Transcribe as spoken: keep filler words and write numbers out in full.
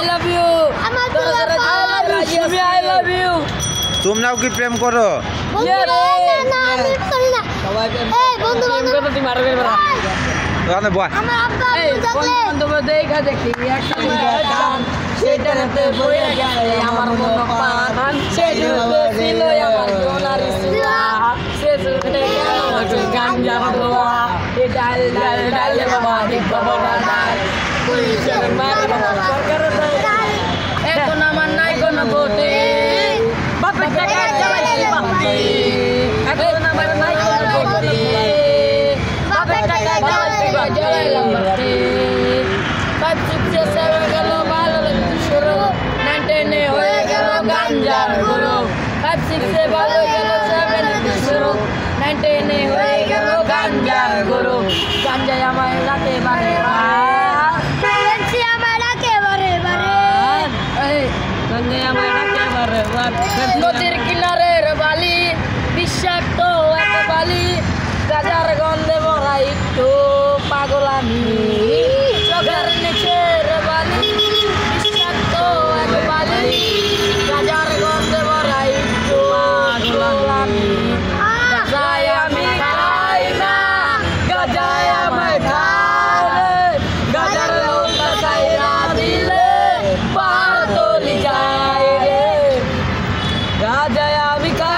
love you. Rashmi, I love you. তোমরাও কি প্রেম করো? ওখানে বল। দেখা দেখি সেটাতে বইয়া গেছে আমার মন প্রাণ সে জুড়ে ছিল আমার সোনারি সুয়া সে জুড়ে গাঞ্জা দোয়া এ ডাল ডাল ডাল বাবা দিক বাবা ডাল পুলিশের মার বাবা সরকার ডাল এখন আমার নাই কোনো ভোটে বাপের টাকা চালাইছি বাপি এখন আমার নাই কোনো ভোটে বাপের টাকা চালাইছি বাপি বাপি পাঁচ সিক্সে সেভেন গেল ভালো লাগছে শুরু নাইনটেনে হয়ে গেল গাঞ্জার গুরু ফাইভ সিক্সে ভালো গেল সেভেন শুরু নাইনটেনে হয়ে গেল গাঞ্জার গুরু গাঞ্জায় আমায় রাতে বারে বারে আমায় রাতে বারে বারে গাঞ্জায় আমায় রাতে বারে বারে নদীর কিনারের বালি বিষাক্ত এক বালি গাজার গন্ধে ভরা একটু পাগল আমি চোখের নিচের বালি বিষাক্ত এক বালি গাজার গন্ধে ভরা একটু পাগল আমি গাজায় আমি খাই না গাজায় আমায় খাই গাজার লোকটা চাইরা দিলে পার তলি যায় রে গাজায় আমি খাই